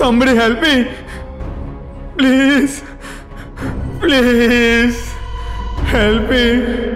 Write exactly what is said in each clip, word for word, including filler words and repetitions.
Somebody help me. Please. Please. Help me.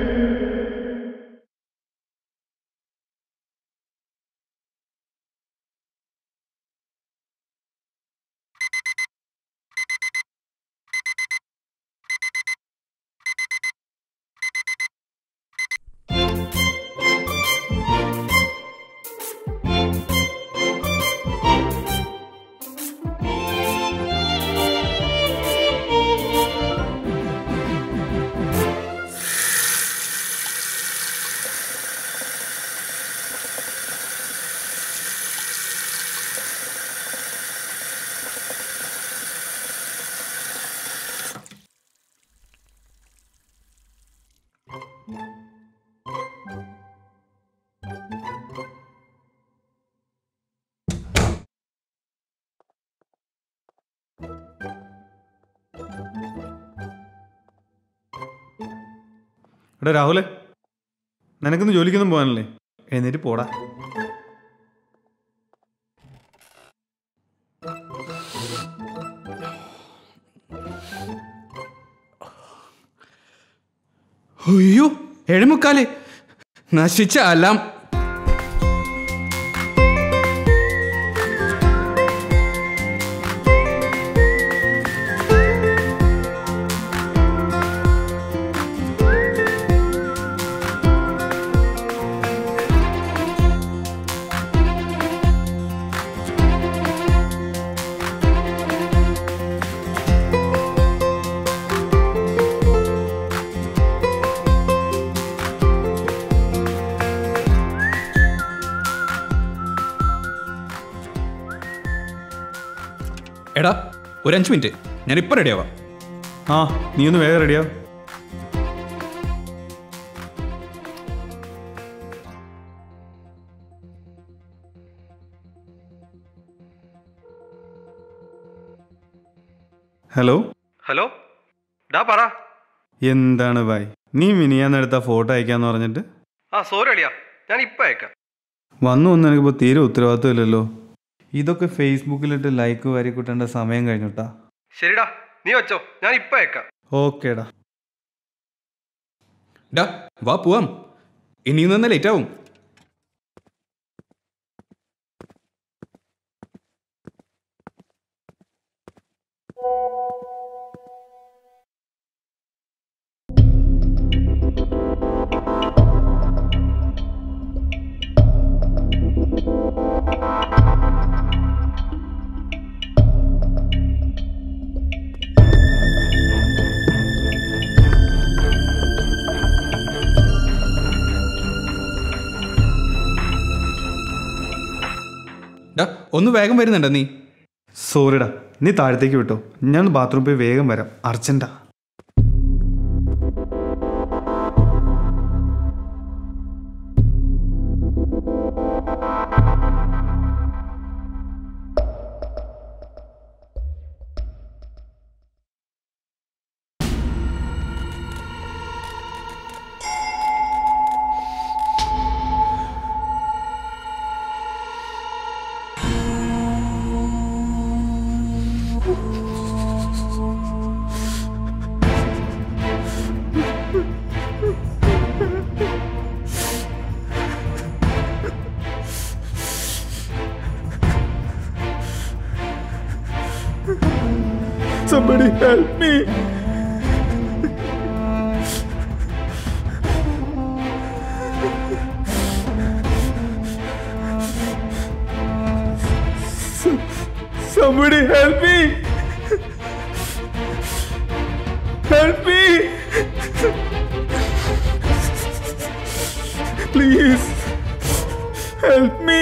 എടാ രാഹുലെ, നിനക്കൊന്ന് ജോലിക്കൊന്നും പോകാനല്ലേ? എഴുന്നേറ്റ് പോടാ. അയ്യോ, ഏഴുമുക്കാല് നശിച്ച അലാം. എടാ, ഒരു അഞ്ച് മിനിറ്റ്, ഞാനിപ്പോൾ റെഡിയാവാം. ആ, നീ ഒന്ന് വേഗം റെഡിയാവും. ഹലോ ഹലോ, ഡാ പറ. എന്താണ് ഭായ്, നീ മിനിയാന്നെടുത്ത ഫോട്ടോ അയക്കാന്ന് പറഞ്ഞിട്ട്? ആ സോറി അളിയാ, ഞാൻ ഇപ്പം അയക്കാം. വന്നു വന്ന് എനിക്കിപ്പോൾ തീരെ ഉത്തരവാദിത്വം ഇല്ലല്ലോ. ഇതൊക്കെ ഫേസ്ബുക്കിലിട്ട് ലൈക്ക് വാരി കൂട്ടേണ്ട സമയം കഴിഞ്ഞിട്ടാ. ശരിടാ, നീ വെച്ചോ, ഞാൻ ഇപ്പം അയക്കാം. ഓക്കേടാ. ഡാ വാ പോവാം, ഇനിയും തന്നെ ലേറ്റ് ആവും. ഒന്ന് വേഗം വരുന്നുണ്ടോ നീ? സോറിടാ, നീ താഴത്തേക്ക് വിട്ടോ, ഞാൻ ബാത്റൂമിൽ പോയി വേഗം വരാം, അർജന്റാ. Somebody help me. Somebody help me. Help me. Please. Help me.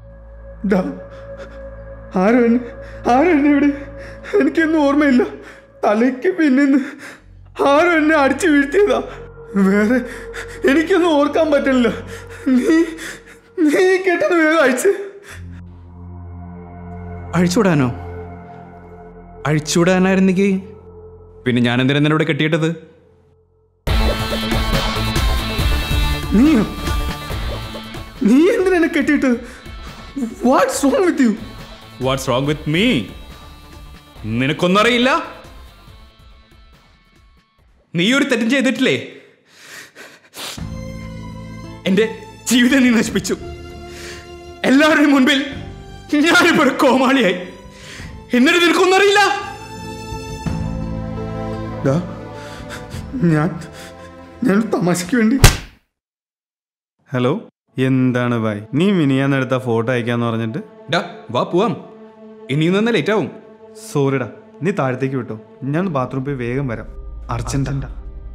ആരാണ് ആരാണ് ഇവിടെ? എനിക്കൊന്നും ഓർമ്മയില്ല. തലയ്ക്ക് പിന്നിന്ന് ആരും എന്നെ അടിച്ചു വീഴ്ത്തിയതാ. വേറെ എനിക്കൊന്നും ഓർക്കാൻ പറ്റില്ല. നീ നീ കേട്ടത് വേഗം അഴിച്ച്. അഴിച്ചുവിടാനോ? അഴിച്ചുവിടാനായിരുന്നെങ്കിൽ പിന്നെ ഞാൻ എന്തിനാ എന്നോട് കെട്ടിയിട്ടത്? നീയോ? നീ എന്തിനാ എന്നെ കെട്ടിയിട്ട്? What's wrong with you? What's wrong with me? നിനക്കൊന്നും അറിയില്ല. നീ ഒരു തെറ്റും ചെയ്തിട്ടില്ലേ? എന്റെ ജീവിതം നീ നശിപ്പിച്ചു. എല്ലാവരുടെയും മുൻപിൽ ഞാനിപ്പോ ഒരു കോമാളിയായി. എന്നിട്ട് നിനക്കൊന്നും അറിയില്ല. ഞാൻ ഞാൻ തമാശയ്ക്ക് വേണ്ടി. ഹലോ, എന്താണ് ഭായ്? നീ മിനിയാന്നെടുത്ത ഫോട്ടോ അയക്കാന്ന് പറഞ്ഞിട്ട്? ഡാ വാ പോവാം, ഇനിയും തന്നെ ലേറ്റ് ആവും. സോറിടാ, നീ താഴത്തേക്ക് വിട്ടോ. ഞാൻ ബാത്റൂമിൽ പോയി വേഗം വരാം. അർജന്റാ.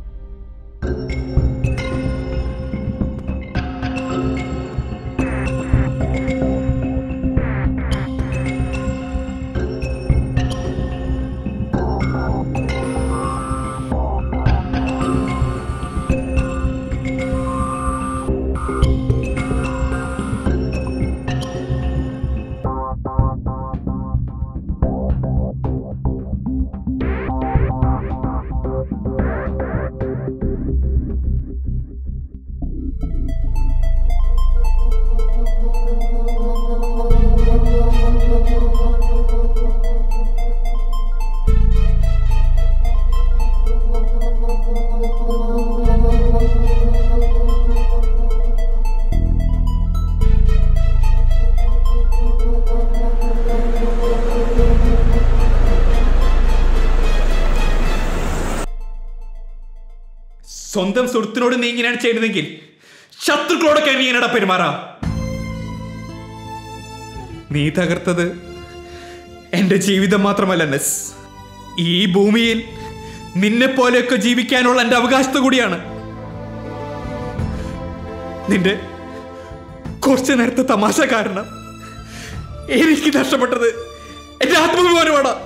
സ്വന്തം സുഹൃത്തിനോട് നീ ഇങ്ങനെയാണ് ചെയ്യുന്നതെങ്കിൽ ശത്രുക്കളോടൊക്കെ നീ ഇങ്ങനെടാ പെരുമാറാ. നീ തകർത്തത് എന്റെ ജീവിതം മാത്രമല്ല നസ്, ഈ ഭൂമിയിൽ നിന്നെ പോലെയൊക്കെ ജീവിക്കാനുള്ള എന്റെ അവകാശത്തെ കൂടിയാണ്. നിന്റെ കുറച്ചു നേരത്തെ തമാശ കാരണം എനിക്ക് നഷ്ടപ്പെട്ടത് എന്റെ ആത്മാഭിമാനമാണ്.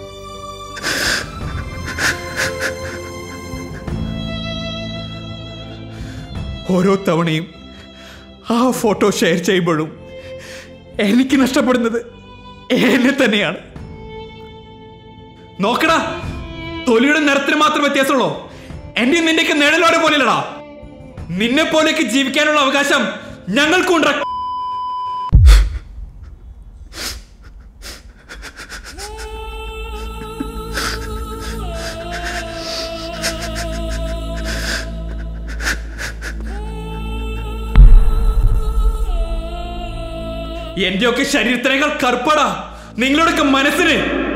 ഓരോ തവണയും ആ ഫോട്ടോ ഷെയർ ചെയ്യുമ്പോഴും എനിക്ക് നഷ്ടപ്പെടുന്നത് എന്നെ തന്നെയാണ്. നോക്കടാ, തൊലിയുടെ നിറത്തിന് മാത്രം വ്യത്യാസമുള്ളൂ. എന്റെ നിന്റെയൊക്കെ നിഴലോടെ പോലെയല്ലടാ. നിന്നെ പോലെയൊക്കെ ജീവിക്കാനുള്ള അവകാശം ഞങ്ങൾക്കുണ്ട്. എന്റെയൊക്കെ ശരീരത്തിനേക്കാൾ കറുപ്പടാ നിങ്ങളുടെയൊക്കെ മനസ്സിന്.